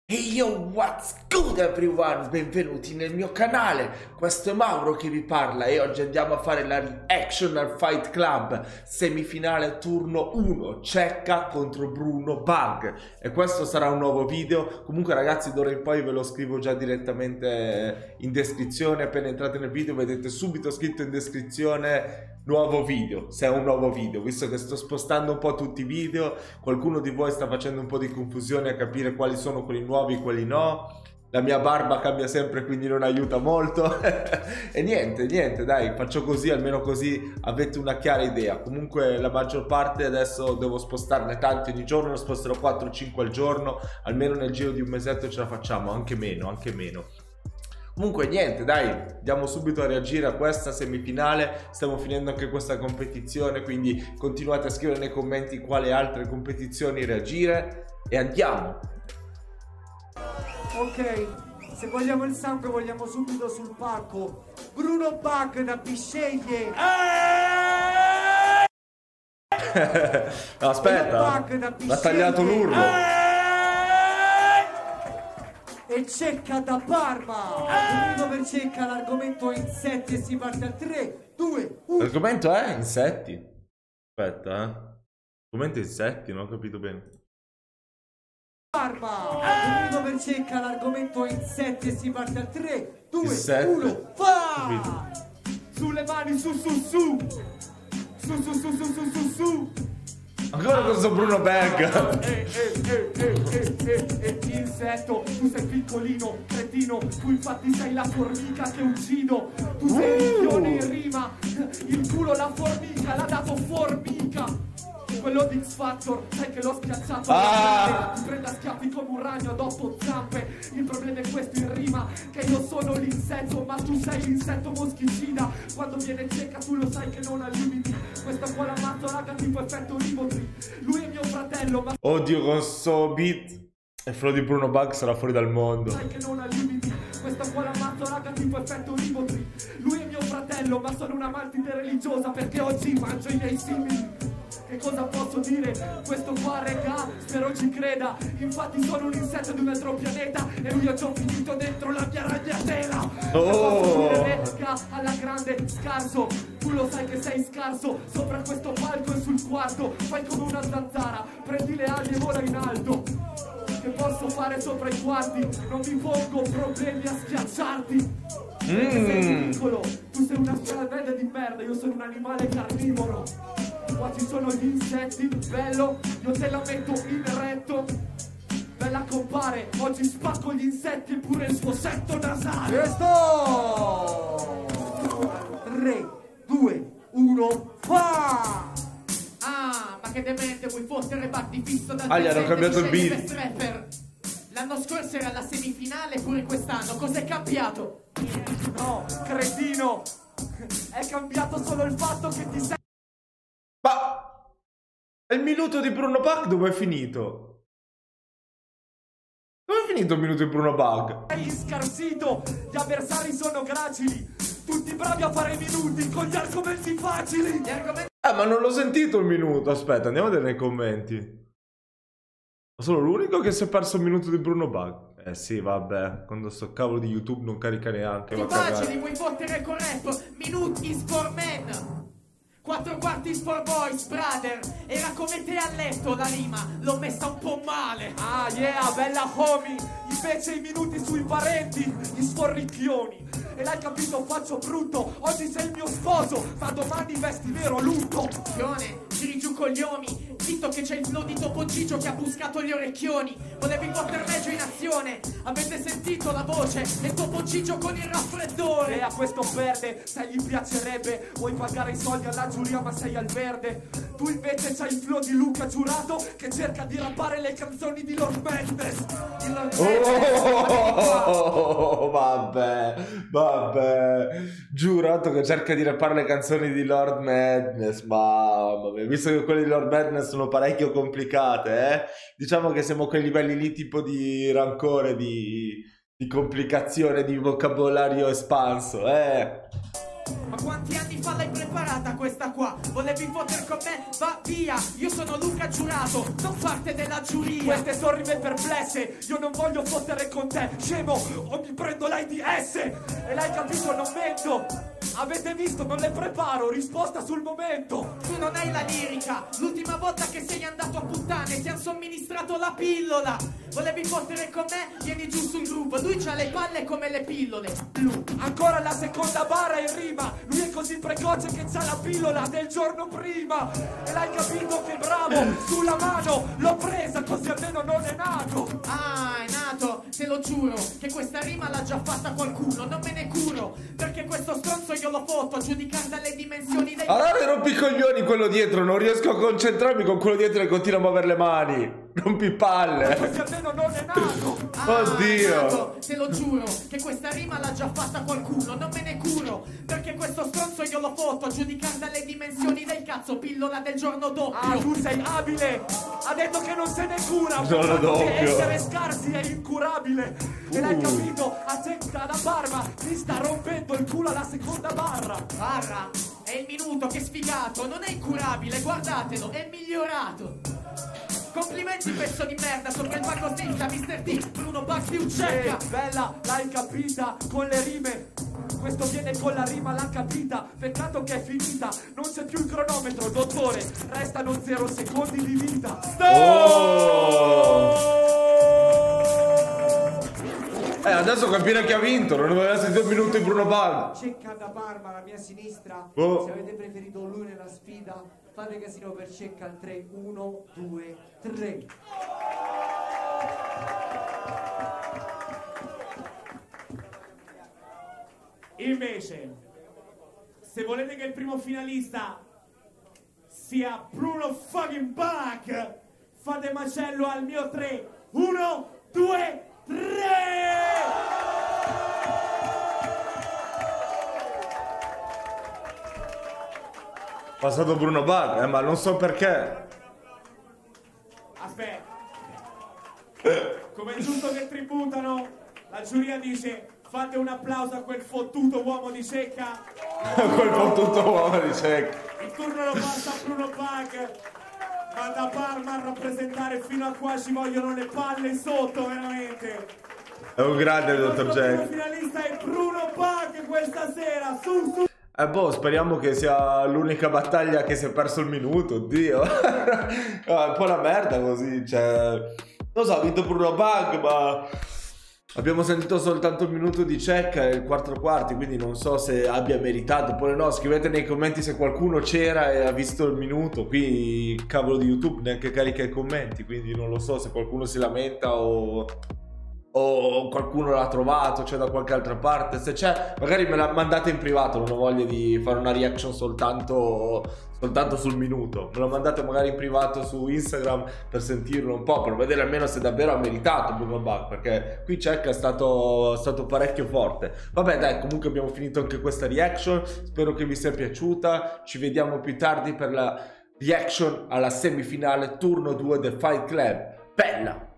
Hey yo, what's good everyone? Benvenuti nel mio canale, questo è Mauro che vi parla e oggi andiamo a fare la reaction al Fight Club, semifinale turno 1, Cecca contro Bruno Bug, e questo sarà un nuovo video. Comunque ragazzi, d'ora in poi ve lo scrivo già direttamente in descrizione. Appena entrate nel video vedete subito scritto in descrizione nuovo video, se è un nuovo video, visto che sto spostando un po' tutti i video. Qualcuno di voi sta facendo un po' di confusione a capire quali sono quelli nuovi e quelli no. La mia barba cambia sempre, quindi non aiuta molto. E niente, dai, faccio così, almeno così avete una chiara idea. Comunque la maggior parte adesso devo spostarne tanti ogni giorno, ne sposterò 4-5 al giorno, almeno nel giro di un mesetto ce la facciamo, anche meno, anche meno. Comunque niente, dai, andiamo subito a reagire a questa semifinale. Stiamo finendo anche questa competizione, quindi continuate a scrivere nei commenti quale altre competizioni reagire e andiamo. Ok, se vogliamo il sangue vogliamo subito sul palco. Bruno Bug da Bisceglie. No, aspetta, l'ha tagliato l'urlo. E Cecca da Parma. Bruno per Cecca, l'argomento è insetti e si parte al 3, 2, 1. L'argomento è insetti. Aspetta, l'argomento è insetti, non ho capito bene. Parma. Bruno per Cecca, l'argomento è insetti e si parte al 3, 2, Insetti. 1. Fa! Sulle mani, su. Su. Ancora questo Bruno Bug. Insetto, tu sei piccolino, cretino, tu infatti sei la formica che uccido. Tu sei il milione in rima, il culo la formica, l'ha dato formica. Quello di X Factor, sai che l'ho schiacciato. Ti prende a schiaffi come un ragno ad 8 zampe. Il problema è questo in rima, che io sono l'insetto, ma tu sei l'insetto moschicida. Quando viene Cecca tu lo sai che non ha limiti. Questa qua la matto raga tipo effetto Ribotri. Lui è mio fratello, ma Oddio, con sto beat il flow di Bruno Bug sarà fuori dal mondo. sai che non ha limiti. Questa qua la matto raga tipo effetto Ribotri. Lui è mio fratello, ma sono una mantide religiosa, perché oggi mangio i miei simili. Che cosa posso dire? Questo qua regà, spero ci creda. Infatti sono un insetto di un altro pianeta e lui ho già finito dentro la mia ragnatela. Posso dire pesca alla grande scarso. Tu lo sai che sei scarso. Sopra questo palco e sul quarto fai come una zanzara. Prendi le ali e vola in alto. Che posso fare sopra i quarti? Non mi pongo problemi a schiacciarti. Perché sei piccolo, tu sei una scaravella di merda, io sono un animale carnivoro. Qua ci sono gli insetti, bello, io te la metto in retto. Bella compare, oggi spacco gli insetti e pure il suo setto nasale. E sto! 3, 2, 1, fa! Ah, ma che demente, vuoi fottere batti fisso da gli hanno cambiato il beat. L'anno scorso era la semifinale, pure quest'anno, cos'è cambiato? No, cretino, è cambiato solo il fatto che ti sei... Ma il minuto di Bruno Bug dove è finito? Dove è finito il minuto di Bruno Bug? Sei scarsito, gli avversari sono gracili, tutti bravi a fare minuti con gli argomenti facili. Ma non l'ho sentito il minuto. Aspetta, andiamo a vedere nei commenti. Sono l'unico che si è perso il minuto di Bruno Bug. Eh sì, vabbè, quando sto cavolo di YouTube non carica neanche. Va Facili, vuoi fottere con rap? Minuti is for men. 4 quarti is for boys, brother. Era come te a letto la rima, l'ho messa un po' male. Ah yeah, bella homie. Invece i minuti sui parenti, gli sforricchioni. E l'hai capito, faccio brutto. Oggi sei il mio sposo, ma domani vesti vero lutto. Giri giù con gli omi, zitto che c'è il flow di Topo Gigio che ha buscato gli orecchioni. Volevi poter meglio in azione, avete sentito la voce del Topo Gigio con il raffreddore. E a questo perde, se gli piacerebbe. Vuoi pagare i soldi alla giuria ma sei al verde. Tu invece c'hai il flow di Luca Giurato che cerca di rappare le canzoni di Lord Mendes. Vabbè, giurato che cerca di rappare le canzoni di Lord Madness. Mamma mia, visto che quelle di Lord Madness sono parecchio complicate, diciamo che siamo a quei livelli lì tipo di rancore, di complicazione, di vocabolario espanso, Ma quanti anni spalla hai preparata questa qua? Volevi fotter con me? Va via, io sono Luca Giurato, non parte della giuria. Queste sono rime perplesse, io non voglio fottere con te, scemo, o mi prendo l'AIDS. E l'hai capito, non mento. Avete visto, non le preparo, risposta sul momento. Tu non hai la lirica, l'ultima volta che sei andato a puttane ti han somministrato la pillola. Volevi fottere con me? Vieni giù sul groove, lui c'ha le palle come le pillole blu. Ancora la seconda barra in rima, lui è così precoce che c'ha la pillola del giorno prima. E l'hai capito che bravo, sulla mano l'ho presa così almeno non è nato. Ah, è nato, te lo giuro, che questa rima l'ha già fatta qualcuno, non me ne curo, perché questo stronzo io lo foto giudicando le dimensioni dei... Allora rompi i coglioni quello dietro, non riesco a concentrarmi con quello dietro e continua a muovere le mani. Rompi palle. Così almeno non è nato. Oddio. Nato, te lo giuro, che questa rima l'ha già fatta qualcuno, non me ne curo, perché questo stronzo io lo foto giudicando le dimensioni del cazzo, pillola del giorno doppio. Ah, tu sei abile, ha detto che non se ne cura, giorno doppio. che essere scarsi è incurabile. E l'hai capito, accetta da Parma, mi sta rompendo il culo alla seconda barra. Barra, è il minuto, che sfigato, non è incurabile, guardatelo, è migliorato. Complimenti pezzo di merda, sopra il banco stessa, Mr. T, Bruno Bugs di Ucecca. Bella, l'hai capita, con le rime. Questo viene con la rima, l'ha capita. Peccato che è finita, non c'è più il cronometro, dottore. Restano 0 secondi di vita. Adesso capire chi ha vinto, non doveva essere 2 minuti Bruno Bugs. Cecca da Parma alla mia sinistra. Se avete preferito lui nella sfida, fate casino per Cecca al 3, 1, 2, 3. Invece, se volete che il primo finalista sia Bruno fucking Bugs, fate macello al mio 3, 1, 2, 3! Passato Bruno Bugs, ma non so perché. Aspetta, come è giusto che tributano, la giuria dice fate un applauso a quel fottuto uomo di Cecca. Quel fottuto uomo di Cecca. Il turno lo passa a Bruno Bugs, ma da Parma a rappresentare fino a qua ci vogliono le palle sotto, veramente. È un grande dottor Jack. Il finalista è Bruno Bugs questa sera, su! Boh, speriamo che sia l'unica battaglia che si è perso il minuto, oddio. È un po' una merda così, cioè... Non so, ha vinto Bruno Bugs, ma... Abbiamo sentito soltanto il minuto di Cecca e il 4 quarti, quindi non so se abbia meritato. Oppure no, scrivete nei commenti se qualcuno c'era e ha visto il minuto. Qui il cavolo di YouTube neanche carica i commenti, quindi non lo so se qualcuno si lamenta o qualcuno l'ha trovato, c'è da qualche altra parte. Se c'è, magari me la mandate in privato, non ho voglia di fare una reaction soltanto sul minuto. Me lo mandate magari in privato su Instagram per sentirlo un po', per vedere almeno se davvero ha meritato Bruno Bugs, perché qui Cecca è stato parecchio forte. Vabbè dai, comunque abbiamo finito anche questa reaction, spero che vi sia piaciuta, ci vediamo più tardi per la reaction alla semifinale turno 2 del Fight Club. Bella!